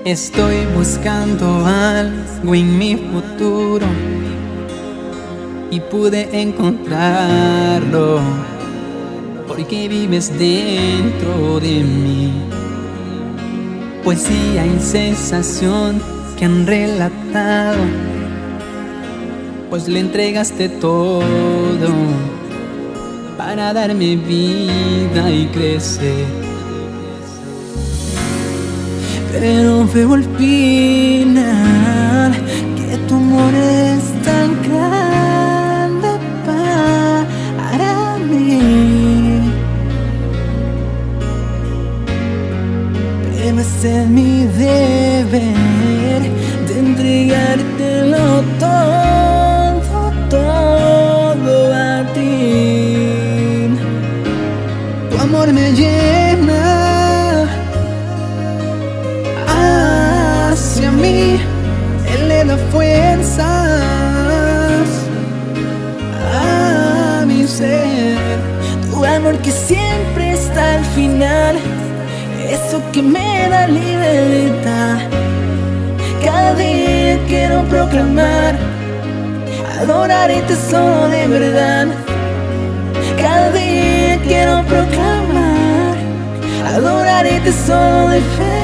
Estoy buscando algo en mi futuro y pude encontrarlo porque vives dentro de mí. Poesía y sensación que han relatado, pues le entregaste todo para darme vida y crecer. Pero veo al final que tu amor es tan grande para mí. Pero es mi deber de entregártelo todo, todo a ti. Tu amor me llena hacia mí, Él le da fuerzas a mi ser. Tu amor que siempre está al final, eso que me da libertad. Cada día quiero proclamar, adorarte solo de verdad. Cada día quiero proclamar, adorarte solo de verdad.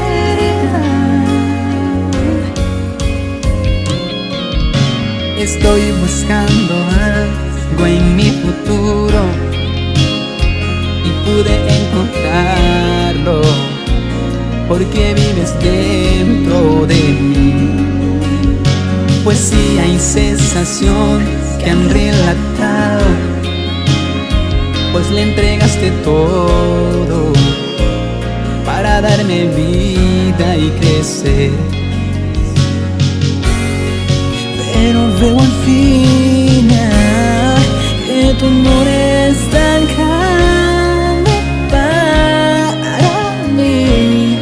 Estoy buscando algo en mi futuro y pude encontrarlo porque vives dentro de mí. Poesía y sensación que han relatado, pues le entregaste todo para darme vida y crecer. Pero veo al final que tu amor es tan grande para mí.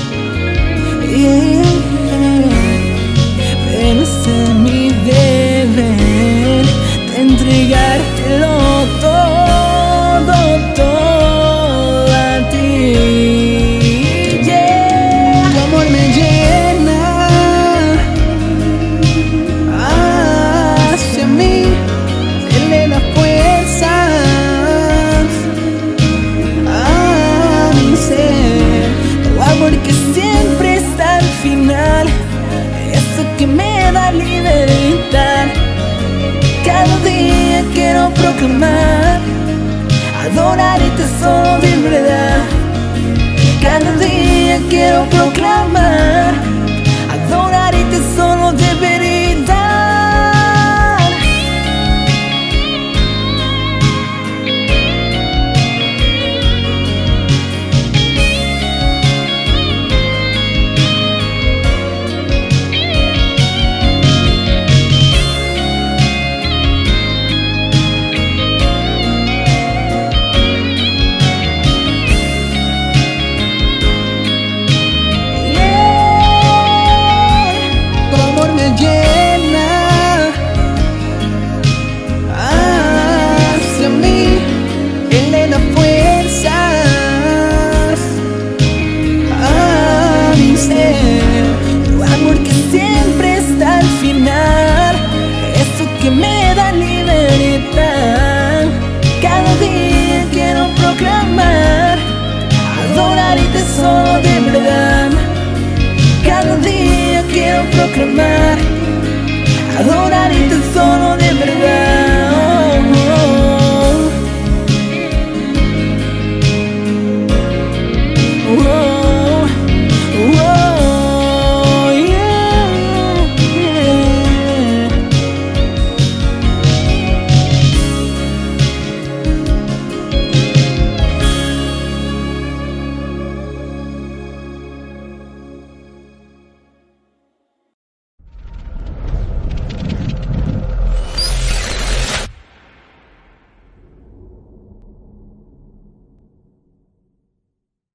Pero es mi deber de entregártelo todo, todo a ti. Tu amor me llena hacia mí, Él le da fuerzas a mi ser. Tu amor que siempre está al final, eso que me da libertad. Cada día quiero proclamar, adorarte solo de verdad. Cada día quiero proclamar,